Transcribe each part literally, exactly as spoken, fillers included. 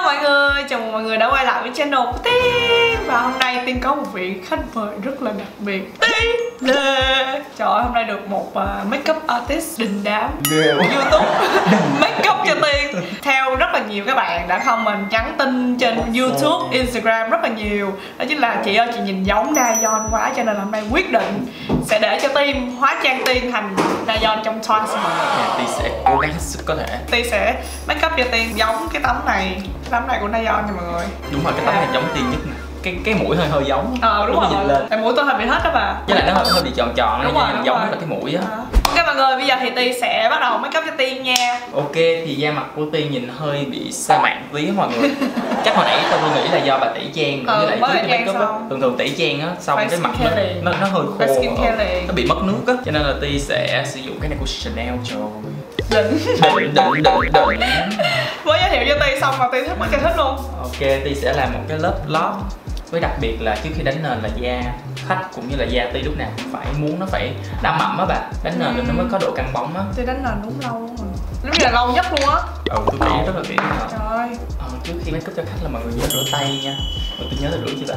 mọi người, chào mừng mọi người đã quay lại với channel của Tiên. Và hôm nay Tiên có một vị khách mời rất là đặc biệt, Tiên Lê. Trời ơi, hôm nay được một uh, makeup artist đình đám của YouTube makeup cho Tiên. Theo rất là nhiều các bạn đã comment nhắn tin trên YouTube, Instagram rất là nhiều. Đó chính là chị ơi, chị nhìn giống Daeyeon quá, cho nên là hôm nay quyết định sẽ để cho Tiên hóa trang Tiên thành Daeyeon trong Twice. Tiên sẽ cố gắng hết sức có thể. Tiên sẽ make up cho Tiên giống cái tấm này, cái tấm này của Daeyeon nha mọi người. Đúng rồi, cái tấm này giống Tiên nhất nè. Cái cái mũi hơi hơi giống. Ờ đúng rồi. Lên. Tại mũi tôi hơi bị hết đó bà. Với lại nó hơi, hơi bị tròn tròn đúng nó rồi, đúng giống rồi. là cái mũi á. À. Ok mọi người, bây giờ thì Tiên sẽ bắt đầu make up cho Tiên nha. Ok, thì da mặt của Tiên nhìn hơi bị sa mạc tí mọi người. Chắc hồi nãy tôi nghĩ là do bà tẩy trang ừ, với lại trước cái make up á. Thường thường tẩy trang á, xong phải cái mặt nó, nó nó hơi khô, nó bị mất nước á. Cho nên là Tiên sẽ sử dụng cái này của Chanel rồi. Đỉnh đỉnh đỉnh đỉnh đỉnh. Mới giới thiệu cho Tiên xong mà Tiên thích quá trời thích luôn. Ok, Tiên sẽ làm một cái lớp lót. Với đặc biệt là trước khi đánh nền là da khách cũng như là da Ti lúc nào cũng phải muốn nó phải đá mậm á bà, đánh nền ừ. nó mới có độ căng bóng á. Ti đánh nền đúng lâu luôn rồi, giống như là lâu nhất luôn á. Ừ, tôi kỹ rất là kỹ rồi. Trời. Ờ, trước khi make up cho khách là mọi người nhớ rửa tay nha. Rồi tôi nhớ là rửa chưa bà?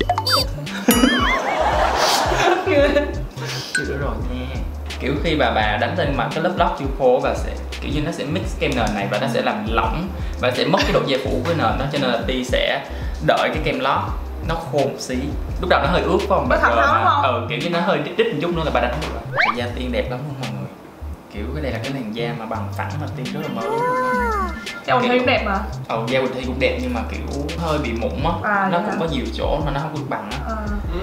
Chưa rửa rồi nha. Kiểu khi bà bà đánh lên mặt cái lớp lót chưa khô bà sẽ kiểu như nó sẽ mix kem nền này và nó sẽ làm lỏng và sẽ mất cái độ che phủ của nền đó, cho nên là Ti sẽ đợi cái kem lót nó khô một xí, lúc đầu nó hơi ướt phải không? Nó thật lắm không? Ừ, kiểu như nó hơi đít đít một chút nữa là bà đánh được rồi. Da Tiên đẹp lắm luôn mọi người. Kiểu cái đây là cái làn da mà bằng phẳng mà Tiên rất là mơ ước luôn. Da Quỳnh Thi cũng đẹp mà. Ừ, da Quỳnh Thi cũng đẹp nhưng mà kiểu hơi bị mụn á, à, nó cũng hả? Có nhiều chỗ mà nó không được bằng á. À.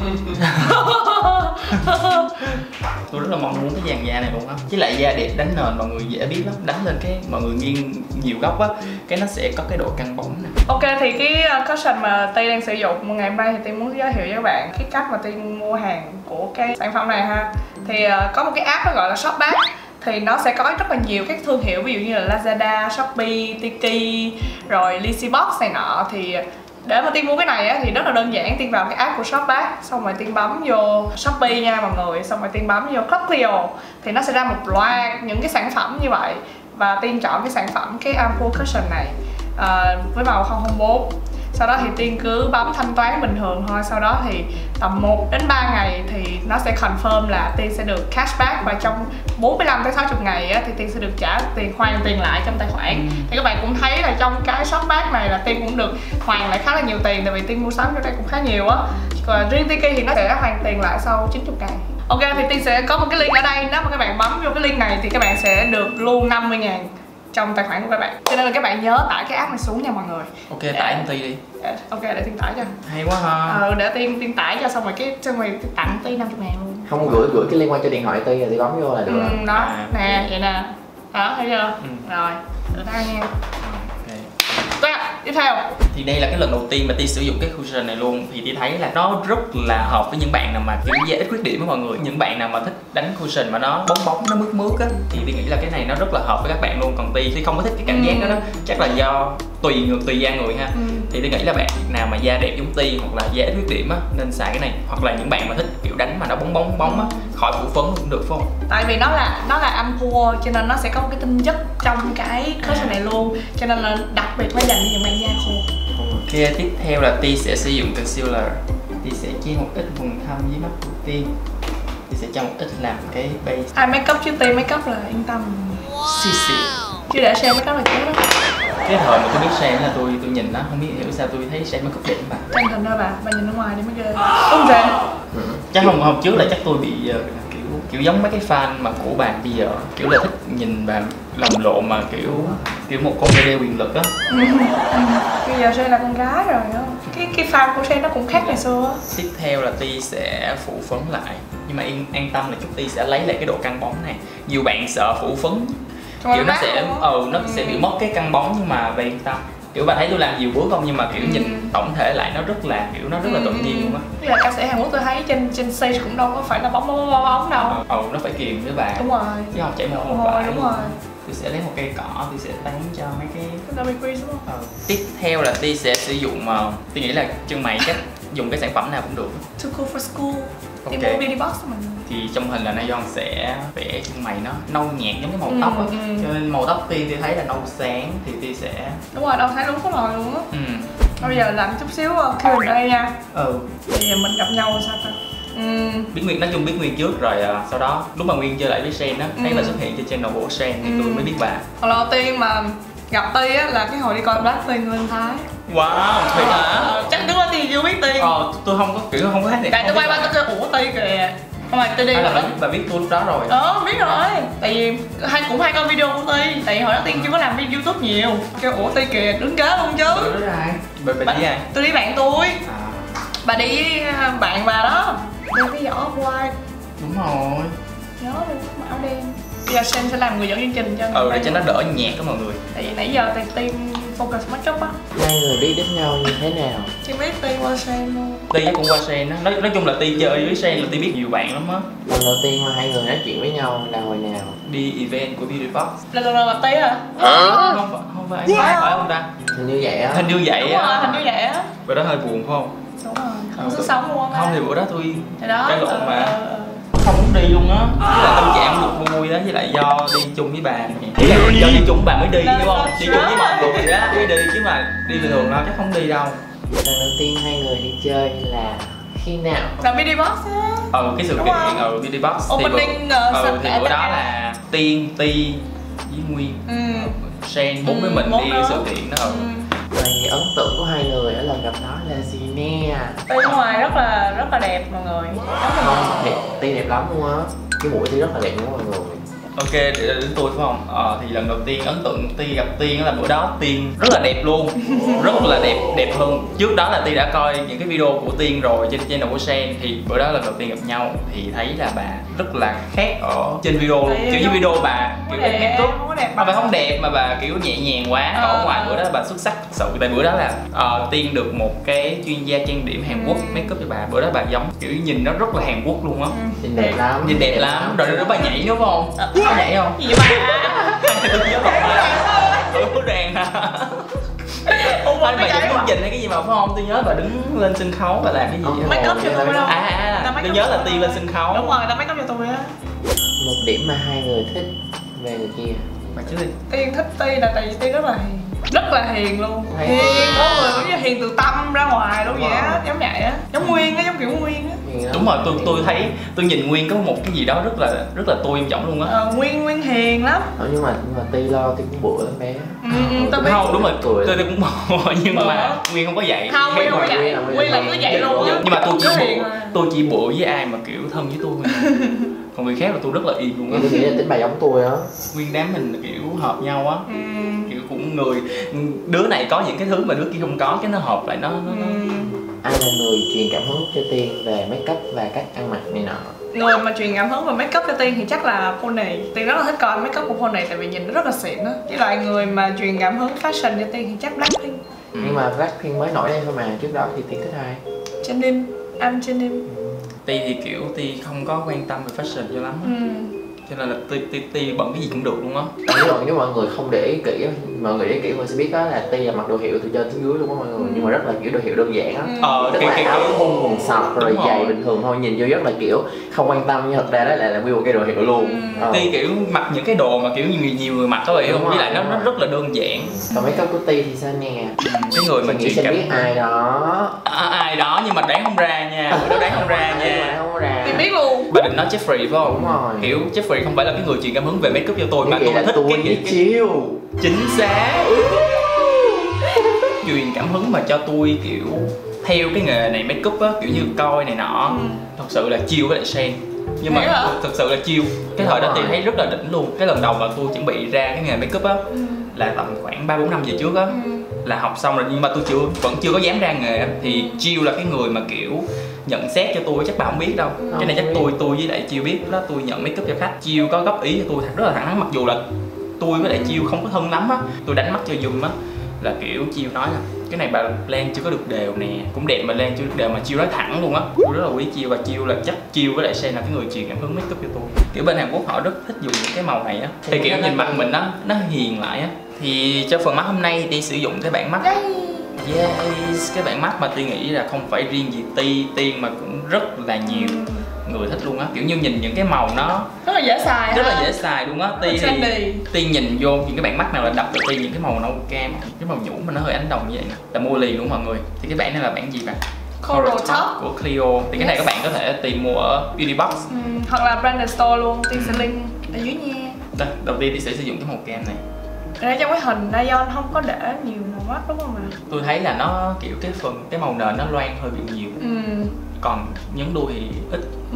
Tôi rất là mong muốn cái dàn da này luôn á. Với lại da đẹp đánh nền mọi người dễ biết lắm, đánh lên cái mọi người nghiêng nhiều góc á, cái nó sẽ có cái độ căng bóng nè. Ok, thì cái cushion mà Ti đang sử dụng ngày hôm nay thì Tiên muốn giới thiệu với các bạn cái cách mà Tiên mua hàng của cái sản phẩm này ha. Thì uh, có một cái app nó gọi là Shopback. Thì nó sẽ có rất là nhiều các thương hiệu, ví dụ như là Lazada, Shopee, Tiki, rồi Lizybox này nọ. Thì để mà Tiên mua cái này á, thì rất là đơn giản. Tiên vào cái app của Shopback, xong rồi Tiên bấm vô Shopee nha mọi người, xong rồi Tiên bấm vô Clio thì nó sẽ ra một loạt những cái sản phẩm như vậy. Và Tiên chọn cái sản phẩm cái Ampoule Cushion này uh, với màu không không bốn. Sau đó thì Tiên cứ bấm thanh toán bình thường thôi. Sau đó thì tầm một đến ba ngày thì nó sẽ confirm là Tiên sẽ được cashback. Và trong bốn mươi lăm tới sáu mươi ngày á, thì Tiên sẽ được trả tiền, hoàn tiền lại trong tài khoản. ừ. Thì các bạn cũng thấy là trong cái Shopback này là Tiên cũng được hoàn lại khá là nhiều tiền. Tại vì Tiên mua sắm cho đây cũng khá nhiều á. Còn riêng Tiki thì nó sẽ hoàn tiền lại sau chín mươi ngày. Ok, thì Tiên sẽ có một cái link ở đây. Nếu mà các bạn bấm vô cái link này thì các bạn sẽ được luôn năm mươi ngàn trong tài khoản của các bạn. Cho nên là các bạn nhớ tải cái app này xuống nha mọi người. Ok, tải anh Ti đi. Ok, để Tiên tải cho. Hay quá ha. Ờ, để Tiên Tiên tải cho, xong rồi cái xong rồi tặng Ti năm mươi ngàn luôn. Không gửi gửi cái link qua cho điện thoại Ti rồi Ti bấm vô là được. Ừ, rồi. đó, à, nè, okay. vậy nè. Đó, thấy chưa? Ừ. Rồi, được ra nha. Rồi, tiếp theo thì đây là cái lần đầu tiên mà Ti sử dụng cái cushion này luôn, thì Ti thấy là nó rất là hợp với những bạn nào mà kiểu da ít khuyết điểm với mọi người. Những bạn nào mà thích đánh cushion mà nó bóng bóng, nó mướt mướt á, thì Ti nghĩ là cái này nó rất là hợp với các bạn luôn. Còn Ti thì không có thích cái cảm giác đó đó, chắc là do tùy người, tùy da người ha. ừ. Thì Ti nghĩ là bạn nào mà da đẹp giống Ti hoặc là da ít khuyết điểm á nên xài cái này, hoặc là những bạn mà thích kiểu đánh mà nó bóng bóng bóng á, khỏi phủ phấn cũng được phải không? Tại vì nó là nó là Ampoule cho nên nó sẽ có một cái tinh chất trong cái cushion này luôn, cho nên là đặc biệt nó dành cho những bạn da khô. Ok, tiếp theo là Ti sẽ sử dụng concealer. Ti sẽ che một ít vùng thâm dưới mắt của Ti. Ti sẽ cho một ít làm cái base. Ai make up chứ Ti make up là yên tâm. Xì xì. Chứ để Shane make up là chết đó. Cái thời mà tôi biết Shane là tôi tôi nhìn nó không biết hiểu sao tôi thấy Shane make up đẹp bà. Chân thành thôi bà, bà nhìn ở ngoài đi mới ghê. Đúng rồi. Ừ. Chắc hôm hôm trước là chắc tôi bị uh, kiểu kiểu giống mấy cái fan mà của bạn bây giờ, kiểu là thích nhìn bà lồng lộn mà kiểu kiểu một con bê đê quyền lực á. ừ. ừ. Bây giờ Shane là con gái rồi đó. Cái cái fan của Shane nó cũng khác ngày xưa á. Tiếp theo là Ti sẽ phủ phấn lại, nhưng mà yên an tâm là chút Ti sẽ lấy lại cái độ căng bóng này. Nhiều bạn sợ phủ phấn Trời kiểu nó sẽ ừ, nó ừ. sẽ bị mất cái căng bóng, nhưng mà về yên tâm. Kiểu bà thấy tôi làm nhiều bước không, nhưng mà kiểu ừ. nhìn tổng thể lại nó rất là kiểu nó rất là tự nhiên luôn á. Là ca sĩ Hàn Quốc tôi thấy trên trên stage cũng đâu có phải là bóng bóng bóng bóng đâu. Ừ, ừ nó phải kiềm với bà. Đúng rồi. Chứ không chảy mồ hôi hôi. Đúng rồi. Tôi sẽ lấy một cây cỏ, tôi sẽ tán cho mấy cái cái crease đúng không? Ừ. Tiếp theo là Ti sẽ sử dụng uh, tôi nghĩ là chân mày chắc dùng cái sản phẩm nào cũng được. Too Cool for School. Okay. Đi mua beauty box mình. thì trong hình là Nayeon sẽ vẽ chân mày nó nâu nhạt giống cái màu Ừ, tóc á, ừ. cho nên màu tóc Ti thì thấy là nâu sáng thì Ti sẽ Đúng rồi, đâu thấy đúng cái rồi luôn á. ừ. Bây giờ làm chút xíu Q and A nha. ừ Bây giờ mình gặp nhau rồi sao ta? Uhm, biết Nguyên nói chung biết Nguyên trước rồi à, sau đó lúc mà Nguyên chơi lại với Sen á thấy Ừ. bà xuất hiện trên channel của Sen thì tôi Ừ. mới biết bà. Lần đầu tiên mà gặp Ti á là cái hồi đi coi Blackpink lên Thái. Wow, thiệt hả? Ờ, chắc đứa Ti chưa biết Ti. Ờ, tôi không có kiểu không có thấy thiệt. Tại tôi quay qua tôi kêu ủa Ti kìa. Không phải Ti đi Hay là rồi. bà, bà biết tôi lúc đó rồi. Ờ biết rồi. Tại vì hay cũng hay coi video của Ti. Tại vì hồi đó Ti chưa có làm video YouTube nhiều. Kêu ủa Ti kìa đứng kế luôn chứ. Tôi nói ai? Bà, bà đi ai? Tôi đi bạn tôi. À, Bà đi với bạn bà đó. Đi cái giỏ off-white. đúng rồi. Nhớ luôn mặc áo đen. Bây giờ Sen sẽ làm người dẫn chương trình cho Ừ, để ngày cho nó đỡ nhạt đó mọi người. Tại vì nãy giờ thì team focus makeup á. Hai người biết đến nhau như thế nào? Chỉ biết team qua Sen luôn. Ti cũng qua Sen á. Nói, nói chung là Ti chơi với Sen là Ti biết nhiều bạn lắm á. Lần đầu tiên mà hai người nói chuyện với nhau là hồi nào? Đi event của Beauty Box. Là lần đầu gặp Ti hả? Không phải, không phải, Wow. phải không ta? Hình như vậy á. Hình như vậy Đúng rồi, á. hình như vậy á. Bữa đó hơi buồn phải không? Đúng rồi, không Ờ, sức sống luôn á. Không thì bữa đó tôi Thì đó. cái lộn mà. ờ, ờ. không muốn đi luôn á, với lại tâm trạng không được vui đó, với lại do đi chung với bà này. Ý là do đi chung với bà mới đi đúng không? Đi chung với mọi người á mới đi chứ mà đi bình thường đâu chắc không đi đâu. Lần đầu tiên hai người đi chơi là khi nào? Là Beauty Box á. Ừ, cái sự Đúng kiện không? ở Beauty Box thì bữa, Opening uh, ừ, thì bữa đó cả- là Tiên, Ti với Nguyên, Ừ. Sen bốn với Ừ, mình bốn đi đó. sự kiện đó. Ừ. Ừ. Vậy ấn tượng của hai người ở lần gặp đó là gì nè? Ti bên ngoài rất là rất là đẹp mọi người. Giống như Không, đẹp, Ti đẹp lắm luôn á. Cái mũi Ti rất là đẹp luôn á mọi người. Ok, để đến tôi phải không? Ờ, thì lần đầu tiên ấn tượng Ti gặp Tiên là bữa đó Tiên rất là đẹp luôn, rất là đẹp, đẹp hơn. Trước đó là Ti đã coi những cái video của Tiên rồi trên channel của Sen, thì bữa đó lần đầu tiên gặp nhau thì thấy là bà rất là khác ở trên video luôn. Tại Kiểu như không- video bà kiểu không đẹp, make up, không có đẹp mà bà bằng- không đẹp mà bà kiểu nhẹ nhàng quá. Còn ở Ờ. ngoài bữa đó bà xuất sắc thật sự. Tại bữa đó là ờ, Tiên được một cái chuyên gia trang điểm Hàn Quốc Ừ. make up cho bà. Bữa đó bà giống kiểu nhìn nó rất là Hàn Quốc luôn á. Ừ. Nhìn đẹp lắm. Nhìn đẹp lắm. Rồi đó bà nhảy đúng không? Ờ. Bà nhảy không? Gì vậy bà? Tôi nhớ rồi. Ủa ràng hả? Ủa Anh cái bà cái giống mà- chương trình hay cái gì mà phải không? Tôi nhớ bà đứng lên sân khấu và làm cái gì á. Make up cho tôi đâu. À, à, Ta à make tôi up nhớ cho là tôi. Tiên lên sân khấu. Đúng rồi, ta make up cho tôi á. Một điểm mà hai người thích về người kia. Bà chứ đi. Tiên thích Ti là tại vì Ti rất là hiền. Rất là hiền luôn. Hay. Hiền, có người giống như hiền từ tâm ra ngoài luôn vậy á, Wow. giống vậy á. Giống Nguyên á, giống kiểu Nguyên á. Hiền lắm. Đúng rồi, tôi tôi thấy tôi nhìn Nguyên có một cái gì đó rất là rất là tôi em trọng luôn á. Ờ, Nguyên Nguyên hiền lắm. Ờ, nhưng mà nhưng mà Ti lo Ti cũng bựa lắm bé. Ừ, ừ, tao biết. Không, đúng rồi, Cười. tôi tôi cũng bò nhưng Bựa. mà Nguyên không có vậy. Không, Nguyên không có vậy. Nguyên là Nguyên Nguyên là là cứ vậy luôn á. nhưng, nhưng mà tôi chỉ Cứ hiền bựa, mà. tôi chỉ bựa với ai mà kiểu thân với tôi thôi. Còn người khác là tôi rất là yên luôn á. Tôi nghĩ là tính bà giống tôi á. Nguyên đám mình kiểu hợp nhau á, Ừ. kiểu cũng người đứa này có những cái thứ mà đứa kia không có, cái nó hợp lại nó, nó, nó. Ừ. Ai là người truyền cảm hứng cho Tiên về make up và cách ăn mặc này nọ? Người mà truyền cảm hứng về make up cho Tiên thì chắc là Pony. Tiên rất là thích coi make up của Pony tại vì nhìn nó rất là xịn á. Với lại người mà truyền cảm hứng fashion cho Tiên thì chắc Blackpink. Ừ. Nhưng mà Blackpink mới nổi lên thôi mà, trước đó thì Tiên thích ai? Jennie, I'm Jennie. Ti thì kiểu Ti không có quan tâm về fashion cho lắm á. Ừ. Cho nên là Ti Ti Ti bận cái gì cũng được luôn á. Nếu mà nếu mọi người không để ý kỹ, mọi người để ý kỹ mọi người sẽ biết đó là Ti là mặc đồ hiệu từ trên xuống dưới luôn á mọi người, nhưng mà rất là kiểu đồ hiệu đơn giản á. Ừ. Ờ, Tức cái là cái áo cái thun quần sọc rồi Đúng giày rồi. bình thường thôi, nhìn vô rất là kiểu không quan tâm, nhưng thật ra đó lại là nguyên một cái đồ hiệu luôn. Ừ. Ờ. Ti kiểu mặc những cái đồ mà kiểu nhiều nhiều người mặc có vậy Đúng không? Với rồi, lại nó đúng nó rồi. rất là đơn giản. Còn make up của Ti thì sao nè? Cái người mà Chị nghĩ truyền sẽ cảm biết ai đó. à, ai đó nhưng mà đoán không ra nha. Bữa đó đoán không ra Nhưng mà nha. không có ra. Tiên biết luôn. Bà định nói Jeffrey phải không? Đúng rồi. Kiểu Jeffrey không phải là cái người truyền cảm hứng về make up cho tôi mà Như vậy tôi là thích tôi cái, với cái, cái chiêu. chính xác. Truyền cảm hứng mà cho tôi kiểu theo cái nghề này make up á, kiểu như coi này nọ. Ừ. Thật sự là chiêu với lại Sen. Nhưng mà Vậy hả? thật sự là chiêu. Cái thời đó Đúng thì rồi. thấy rất là đỉnh luôn. Cái lần đầu mà tôi chuẩn bị ra cái nghề make up á Ừ. là tầm khoảng ba bốn năm về trước á. Ừ. Là học xong rồi nhưng mà tôi chưa vẫn chưa có dám ra nghề á. Thì Chiêu là cái người mà kiểu nhận xét cho tôi, chắc bà không biết đâu. Cái này chắc Không tôi tôi với lại Chiêu biết. Đó tôi nhận make up cho khách, Chiêu có góp ý cho tôi rất là thẳng thắn, mặc dù là tôi với lại Chiêu không có thân lắm á. Tôi đánh mắt cho Dung á là kiểu Chiêu nói là cái này bà Lan chưa có được đều nè, cũng đẹp mà Lan chưa được đều, mà Chiêu nói thẳng luôn á. Tôi rất là quý Chiêu và Chiêu là chắc Chiêu với lại Sen là cái người truyền cảm hứng make up cho tôi. Kiểu bên Hàn Quốc họ rất thích dùng những cái màu này á, thì kiểu nhìn mặt mình nó nó hiền lại á. Thì cho phần mắt hôm nay đi sử dụng cái bảng mắt. Yes, cái bảng mắt mà Tiên nghĩ là không phải riêng gì Ti, Tiên mà cũng rất là nhiều người thích luôn á, kiểu như nhìn những cái màu nó rất là dễ xài, rất ha. là dễ xài luôn á. Ti thì Ti nhìn vô những cái bạn mắt nào là đập được Ti những cái màu nâu cam, cái màu nhũ mà nó hơi ánh đồng như vậy nè, là mua liền luôn mọi người. Thì cái bản này là bản gì bạn? Coral Top của Clio. Thì cái này yes. các bạn có thể tìm mua ở Beauty Box, ừ, hoặc là branded store luôn. Ti sẽ link ở dưới nha. Đây, đầu tiên Ti sẽ sử dụng cái màu cam này. Ở trong cái hình Nayeon không có để nhiều màu mắt đúng không ạ? Tôi thấy là nó kiểu cái phần cái màu nền nó loang hơi bị nhiều, ừ. còn nhấn đuôi thì ít. ừ.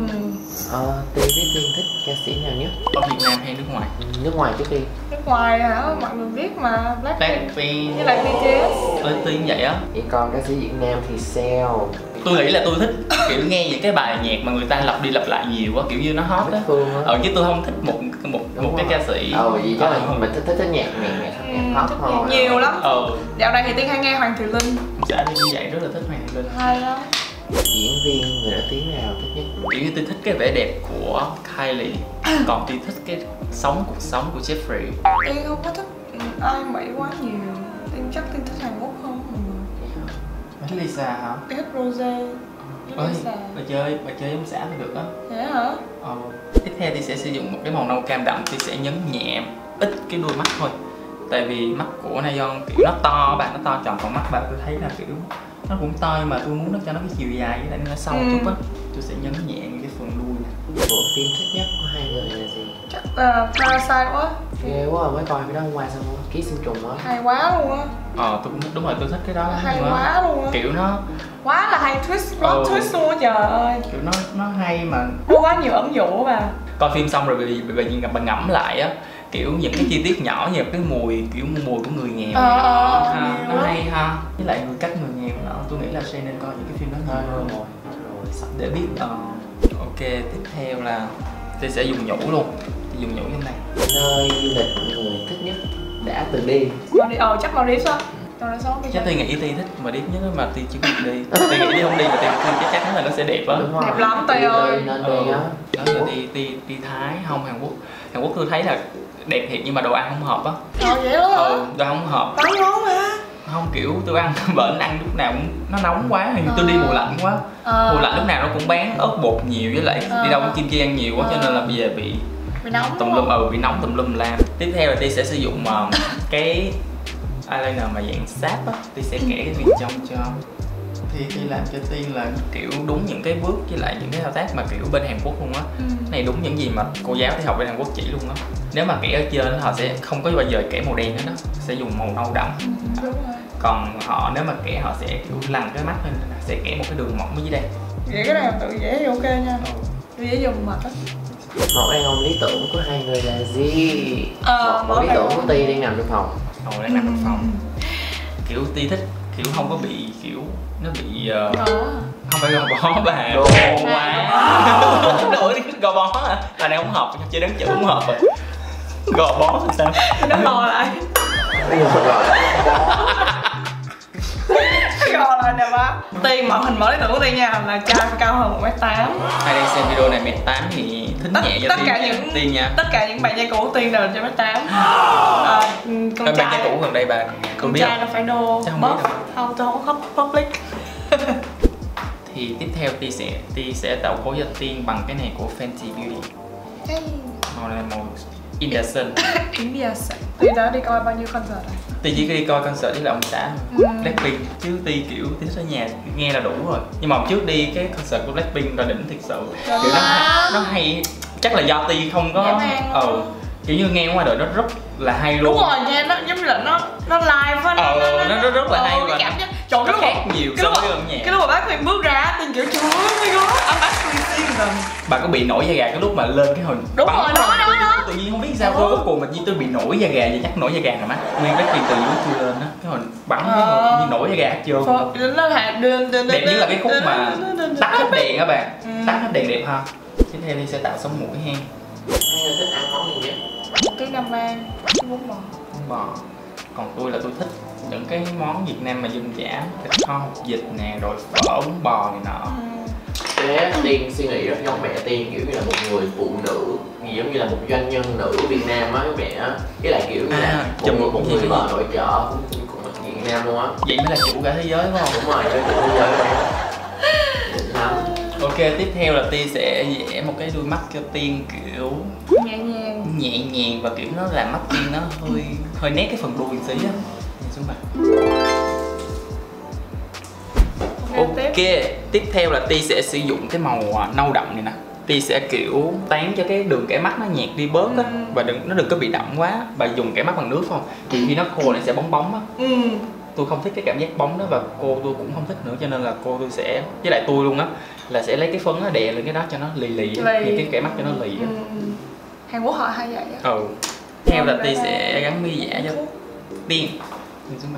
Ờ, Tiên biết Tiên thích ca sĩ nào nhất? Ở Việt Nam hay nước ngoài? Nước ngoài trước đi. Nước ngoài hả? Mọi người biết mà, Blackpink Blackpink với lại bê tê ét. Ơi Tiên vậy á. Vậy còn ca sĩ Việt Nam thì sao? Tôi nghĩ là tôi thích kiểu nghe những cái bài nhạc mà người ta lặp đi lặp lại nhiều á, kiểu như nó hot á. Ờ chứ tôi không thích một một Đúng một cái rồi. ca sĩ. Ờ vậy chắc là Ờ. mình thích thích, thích nhạc nhạc nhạc Ừ, nhạc hot thích thôi. nhạc nhiều lắm. Ờ. Dạo này thì Tiên hay nghe Hoàng Thùy Linh. Dạ đi như vậy rất là thích Hoàng Thùy Linh. Hay lắm. Diễn viên người nổi tiếng nào thích nhất? Kiểu như tôi thích cái vẻ đẹp của Kylie, còn tôi thích cái sống cuộc sống của Jeffree. Tiên không có thích ai Mỹ quá nhiều. Tiên chắc Tiên thích Hàn Quốc hơn mọi người. Thích Lisa hả? Tiên thích Rose. Ơi, bà chơi bà chơi giống xã thì được á. Thế hả? Ờ. Tiếp theo thì sẽ sử dụng một cái màu nâu cam đậm, thì sẽ nhấn nhẹ ít cái đuôi mắt thôi. Tại vì mắt của Nayeon kiểu nó to bạn, nó to tròn, còn mắt bạn tôi thấy là kiểu nó cũng to nhưng mà tôi muốn nó cho nó cái chiều dài với lại nó sâu ừ. chút á. Tôi sẽ nhấn nhẹ những cái phần đuôi này. Bộ phim thích nhất của hai người là gì? Chắc là Parasite quá. Ghê quá, mới coi cái đó hôm qua xong rồi, ký sinh trùng á. Hay quá luôn á. Ờ tôi cũng đúng rồi, tôi thích cái đó lắm. Hay luôn á. quá luôn á. Kiểu nó Quá là hay, twist, plot Ừ. twist luôn á trời ơi. kiểu nó nó hay mà. Có quá nhiều ẩn dụ mà. Coi phim xong rồi bị bị bị bạn ngẫm lại á, kiểu những cái chi tiết nhỏ như cái mùi, kiểu mùi của người nghèo Ờ, này ờ, ha, nhiều nó lắm. hay ha, với lại người cách người nghèo đó. Tôi nghĩ là Shay nên coi những cái phim đó nhiều Thôi hơn rồi, rồi sắp để biết. uh, ok, tiếp theo là tôi sẽ dùng nhũ luôn. Tôi dùng nhũ như thế này. nơi du lịch mọi người thích nhất đã từng đi. Maldives, ờ chắc Maldives á. Cho nó sống đi. Chắc tôi nghĩ Ti thích mà điếp nhất mà Ti chưa biết đi. Ti nghĩ đi không đi mà Ti chắc chắn là nó sẽ đẹp á. Đúng rồi. Đẹp lắm, Tây Đi ơi. nơi nên đi á. Đó là đi đi đi Thái không Hàn Quốc. Hàn Quốc tôi thấy là đẹp thiệt nhưng mà đồ ăn không hợp á. Ờ vậy đó hả? Ừ, đồ ăn không hợp. Tao ngon mà. Không, kiểu tôi ăn bệnh ăn lúc nào cũng nó nóng quá, hình như tôi đi mùa lạnh quá. Ờ. Mùa lạnh lúc nào nó cũng bán ớt bột nhiều, với lại Ờ. đi đâu cũng kim chi ăn nhiều quá cho Ờ. nên là bây giờ bị Bị nóng tùm đúng lum, không? ừ bị nóng tùm lum la. Tiếp theo là Ti sẽ sử dụng uh, cái eyeliner mà dạng sáp á, Ti sẽ kẻ cái viền trong cho. Thì Ti làm cho Ti là kiểu đúng những cái bước với lại những cái thao tác mà kiểu bên Hàn Quốc luôn á. Ừ. Này đúng những gì mà cô giáo Ti học bên Hàn Quốc chỉ luôn á. Nếu mà kẻ ở trên họ sẽ không có bao giờ kẻ màu đen hết đó, sẽ dùng màu nâu đậm. Ừ, đúng rồi. Còn họ nếu mà kẻ họ sẽ kiểu lằn cái mắt lên, sẽ kẻ một cái đường mỏng ở dưới đây. Vậy cái này tự dễ thì ok nha. Ừ. Tôi dễ dùng mà. Mẫu đàn ông lý tưởng của hai người là gì? Ờ, Mẫu mẫu lý đàn tưởng ông. của Ti đang nằm trong phòng. Ồ, đang nằm trong phòng. Kiểu Ti thích kiểu không có bị kiểu nó bị uh, Ờ. không phải gò bó bà. Đồ quá. Đổi gò bó hả? Bà này không hợp, chơi đánh chữ không hợp rồi. Gò bó thì sao? Nó ngồi lại. Gò lại nè má. Tiên mẫu hình mẫu lý tưởng của Tiên nha là trai phải cao hơn một mét tám. Ai đang xem video này mét tám thì thính Tất, nhẹ cho tất Tiên cả nha. những Tiên nha. tất cả những bạn trai cũ của Tiên đều là trên mét tám. À, con Bạn trai trai cũ gần đây bà cô con biết trai không? là phải đồ Chắc không biết bóp. đâu. Không, tôi không có public. Thì tiếp theo Ti sẽ Ti sẽ tạo khối cho Tiên bằng cái này của Fenty Beauty. Hey. Màu này là màu Indecent. India Tiên đã đi coi bao nhiêu concert rồi? Ti chỉ đi coi concert với lại ông xã Ừ. Blackpink, chứ Ti kiểu Ti thích ở nhà nghe là đủ rồi. Nhưng mà hôm trước đi cái concert của Blackpink là đỉnh thiệt sự. Kiểu nó hay, nó hay, chắc là do Ti không có Dễ mang ừ, kiểu như nghe ngoài đời nó rất là hay luôn. Đúng rồi nha, nó giống như là nó nó live á. Ờ, nó rất rất là hay cái và cảm giác trời nó cái lúc khác mà- nhiều cái so lúc với mà- âm nhạc. Cái lúc mà bác Huyền bước ra Tiên kiểu trời ơi my god, I'm actually seeing them. Bà có bị nổi da gà cái lúc mà lên cái hồi Đúng bắn rồi, không? đó, đó, đó. Tự nhiên không biết sao Ừ. tôi cuối cùng mà như tôi bị nổi da gà, vậy chắc nổi da gà rồi má. Nguyên Blackpink từ dưới chưa lên á, cái hồi bắn cái Ờ. hồi như nổi da gà hết trơn. Phô- Nó hạt đơn đơn Đẹp nhất là cái khúc mà tắt hết đèn á bạn. Ừ. Tắt hết đèn đẹp ha. Tiếp theo đi sẽ tạo sống mũi hen. Hai người thích ăn món gì nhất? Cái Nam Vang, bún bò. Bún bò. Còn tôi là tôi thích những cái món Việt Nam mà dân dã, thịt kho hột vịt nè, rồi phở bún bò này nọ. Thế Tiên suy nghĩ rất giống mẹ Tiên, kiểu như là một người phụ nữ, giống như là một doanh nhân nữ Việt Nam á các mẹ á. Với lại kiểu như là À, một, chùm một, một một gì người cái vợ gì? nội trợ cũng cũng của Việt Nam luôn á. Vậy mới là chủ cả thế giới phải không? Đúng rồi, cho chủ thế giới luôn á. Đỉnh lắm. Ok, Ok, tiếp theo là Ti sẽ vẽ một cái đuôi mắt cho Tiên kiểu nhẹ nhàng nhẹ nhàng và kiểu nó làm mắt Tiên nó hơi hơi nét cái phần đuôi một tí á. Nhìn xuống mặt. Ok, Ok, tiếp. tiếp theo là Ti sẽ sử dụng cái màu nâu đậm này nè. Ti sẽ kiểu tán cho cái đường kẻ mắt nó nhạt đi bớt á, và đừng nó đừng có bị đậm quá. Và dùng kẻ mắt bằng nước không? Thì khi nó khô nó sẽ bóng bóng á. Ừ. Tôi không thích cái cảm giác bóng đó và cô tôi cũng không thích nữa, cho nên là cô tôi sẽ với lại tôi luôn á là sẽ lấy cái phấn nó đè lên cái đó cho nó lì lì, lì. Như cái kẻ mắt cho nó lì á. Ừ. Hàn Quốc họ hay vậy á. Ừ. Theo là Ti sẽ gắn mi giả cho Tiên. Nhìn xuống mặt.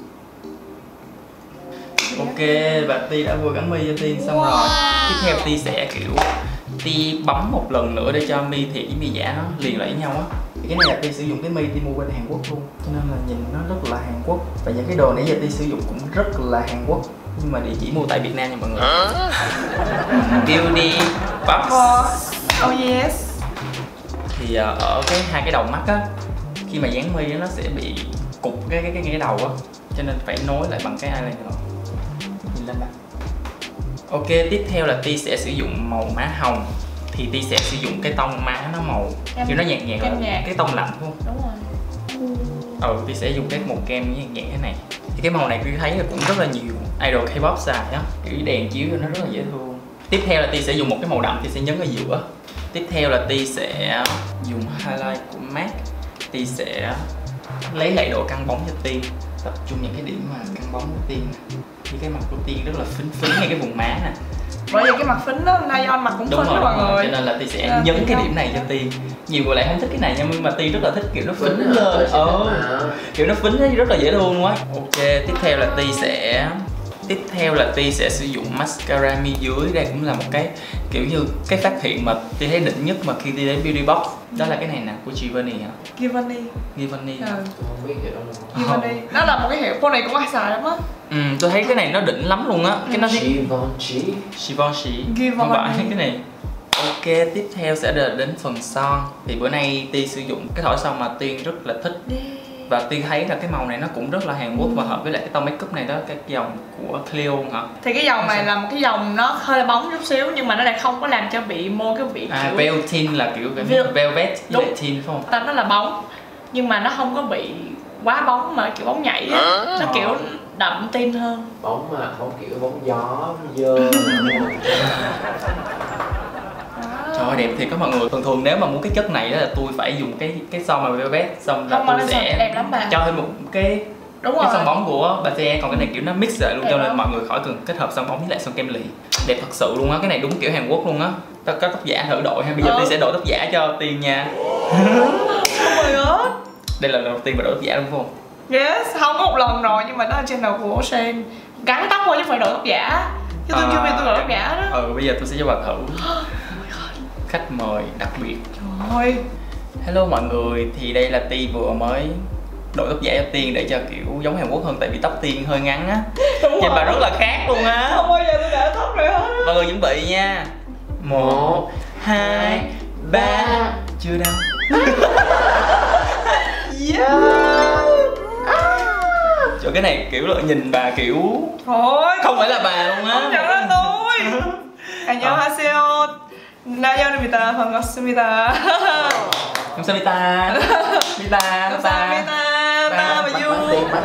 Ok, và Ti đã vừa gắn mi cho Tiên xong wow. rồi. Tiếp theo Ti sẽ kiểu Ti bấm một lần nữa để cho mi thiệt với mi giả nó liền lại với nhau á. Thì cái này là Ti sử dụng cái mi Ti mua bên Hàn Quốc luôn, cho nên là nhìn nó rất là Hàn Quốc. Và những cái đồ nãy giờ Ti sử dụng cũng rất là Hàn Quốc, nhưng mà địa chỉ mua tại Việt Nam nha mọi người. Beauty Box. Oh yes. Thì uh, ở cái hai cái đầu mắt á, khi mà dán mi nó sẽ bị cục cái cái cái, cái đầu á, cho nên phải nối lại bằng cái eyeliner. Nhìn lên mặt. Ok, tiếp theo là Ti sẽ sử dụng màu má hồng. Thì Ti sẽ sử dụng cái tông má nó màu kem, kiểu nó nhạt nhạt, là nhạt. cái tông lạnh không? Đúng rồi. Ừ, Ti sẽ dùng cái màu kem nhạt nhạt thế này. Thì cái màu này Ti thấy là cũng rất là nhiều idol K-pop xài á, kiểu đèn chiếu cho nó rất là dễ thương. Tiếp theo là Ti sẽ dùng một cái màu đậm, Ti sẽ nhấn ở giữa. Tiếp theo là Ti sẽ dùng highlight của em a xê. Ti sẽ lấy lại độ căng bóng cho Tiên, tập trung những cái điểm mà căng bóng của Tiên. Thì cái mặt của Tiên rất là phính phính ngay cái vùng má nè. Bởi vì cái mặt phính đó, Nayeon mặt cũng phính đó mọi người. Cho nên là Ti sẽ à, nhấn cái điểm này cho Tiên. Nhiều người lại không thích cái này nha, nhưng mà Ti rất là thích kiểu nó phính lên. Ờ, kiểu nó phính ấy, rất là dễ thương quá. Ok, tiếp theo là Ti sẽ Tiếp theo là Ti sẽ sử dụng mascara mi dưới. Đây cũng là một cái kiểu như cái phát hiện mà Ti thấy đỉnh nhất mà khi Ti đến Beauty Box. Đó là cái này nè, của Giovanni hả? Giovanni. Giovanni. Ừ. Không biết hiệu đó luôn. Giovanni. Nó là một cái hiệu, cô này cũng ai xài lắm á. Ừ, tôi thấy cái này nó đỉnh lắm luôn á. Cái nó Givenchy. Givenchy. Givenchy. Không phải cái này. Ok, tiếp theo sẽ đến phần son. Thì bữa nay Ti sử dụng cái thỏi son mà Tiên rất là thích. Và Tiên thấy là cái màu này nó cũng rất là Hàn Quốc và hợp với lại cái tông make up này đó, cái dòng của Cleo hả? Thì cái dòng này là một cái dòng nó hơi bóng chút xíu, nhưng mà nó lại không có làm cho bị môi cái vị à, kiểu velvet là kiểu Vel... velvet đúng tin phải không? Tên nó là bóng, nhưng mà nó không có bị quá bóng mà kiểu bóng nhảy á. Nó kiểu đậm tin hơn. Bóng mà bóng kiểu bóng gió, dơ. Trời ơi, đẹp thiệt các mọi người. Thường thường nếu mà muốn cái chất này đó là tôi phải dùng cái cái son mà velvet, xong là không, tôi mà sẽ đẹp lắm bà. cho thêm một cái Đúng cái rồi. son bóng của Bate, còn cái này kiểu nó mix lại luôn, Đẹp cho nên lắm. mọi người khỏi cần kết hợp son bóng với lại son kem lì. Đẹp thật sự luôn á, cái này đúng kiểu Hàn Quốc luôn á. Có, có tóc giả thử đội ha, bây giờ ừ. Ti sẽ đổi tóc giả cho Tiên nha. Oh my god. Đây là lần đầu tiên mà đổi tóc giả đúng không? Yes, không có một lần rồi, nhưng mà nó ở channel của Ocean. Gắn tóc thôi chứ phải đổi tóc giả. Chứ tôi chưa biết tôi đổi tóc giả đó. Ừ, bây giờ tôi sẽ cho bà thử. Khách mời đặc biệt. Trời ơi. Hello mọi người, thì đây là Ti vừa mới đổi tóc giả cho Tiên để cho kiểu giống Hàn Quốc hơn, tại vì tóc Tiên hơi ngắn á. Nhìn bà rất là khác luôn á. Không bao giờ tôi để tóc này hết. Mọi người chuẩn bị nha. Một, hai, ba. Chưa đâu. Yeah. Trời, cái này kiểu là nhìn bà kiểu thôi không phải là bà luôn á. không nhận ra tôi. 안녕하세요. 나연입니다. 반갑습니다. 감사합니다. Mita. 감사합니다. Ta và Du.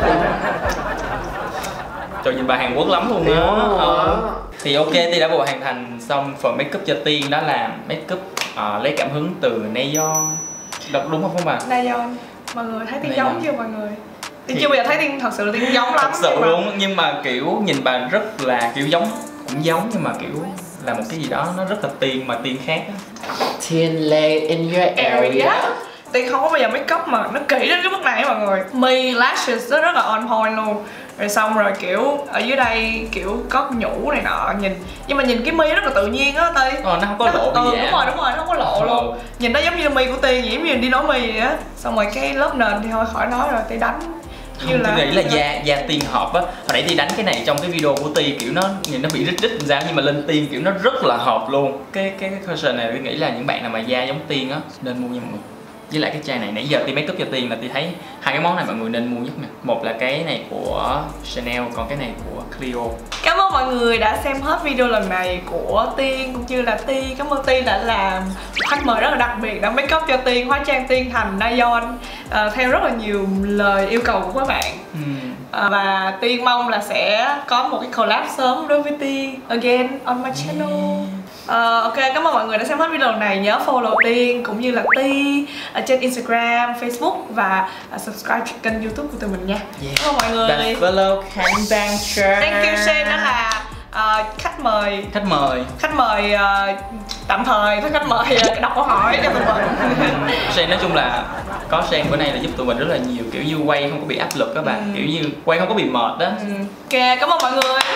Trời, nhìn bà Hàn Quốc lắm luôn á. Ờ. Thì ok, Ti đã vừa hoàn thành xong phần make up cho Tiên, đó là make up uh, lấy cảm hứng từ Nayeon. Đọc đúng không bà? Nayeon. Mọi người thấy Tiên Nayeon. giống chưa mọi người? Tiên Thì... chưa bao giờ thấy Tiên thật sự là Tiên giống lắm. Thật sự nhưng mà... luôn, nhưng mà kiểu nhìn bà rất là kiểu giống, cũng giống nhưng mà kiểu là một cái gì đó nó rất là Tiên mà Tiên khác á. Tiên lay in your area. Tiên không có bao giờ make up mà nó kỹ đến cái mức này mọi người. Mi, lashes nó rất là on point luôn. Rồi xong rồi kiểu ở dưới đây kiểu có nhũ này nọ, nhìn nhưng mà nhìn cái mi rất là tự nhiên á Ti. Ờ, nó không có lộ ừ, gì đúng rồi đúng rồi, nó không có lộ ừ. luôn. Nhìn nó giống như mi của Ti, giống như đi nấu mi vậy á. Xong rồi cái lớp nền thì thôi khỏi nói rồi, Ti đánh như không, là tôi nghĩ là da da Tiên hợp á. Hồi nãy Ti đánh cái này trong cái video của Ti kiểu nó nhìn nó bị rít rít làm sao, nhưng mà lên Tiên kiểu nó rất là hợp luôn. Cái cái cái collection này tôi nghĩ là những bạn nào mà da giống Tiên á nên mua nha mọi người. với lại cái chai này. Nãy giờ Tiên make up cho Tiên là Tiên thấy hai cái món này mọi người nên mua nhất nè. Một là cái này của Chanel, còn cái này của Clio. Cảm ơn mọi người đã xem hết video lần này của Tiên cũng như là Ti. Cảm ơn Ti đã làm khách mời rất là đặc biệt, đã make up cho Tiên, hóa trang Tiên thành Nayeon uh, theo rất là nhiều lời yêu cầu của các bạn. uhm. uh, Và Tiên mong là sẽ có một cái collab sớm đối với Ti again on my channel. Uh, ok, cảm ơn mọi người đã xem hết video này. Nhớ follow Tiên cũng như là Ti ở trên Instagram, Facebook và uh, subscribe kênh YouTube của tụi mình nha. Yeah. Cảm ơn mọi người. Và follow Khánh Bang Channel. Thank you Shane, đó là uh, khách mời Khách mời khách mời uh, tạm thời thôi, khách mời uh, đọc câu hỏi cho tụi mình. Shane nói chung là có Shane bữa nay là giúp tụi mình rất là nhiều, kiểu như quay không có bị áp lực các bạn, ừ. kiểu như quay không có bị mệt đó. ừ. Ok, cảm ơn mọi người.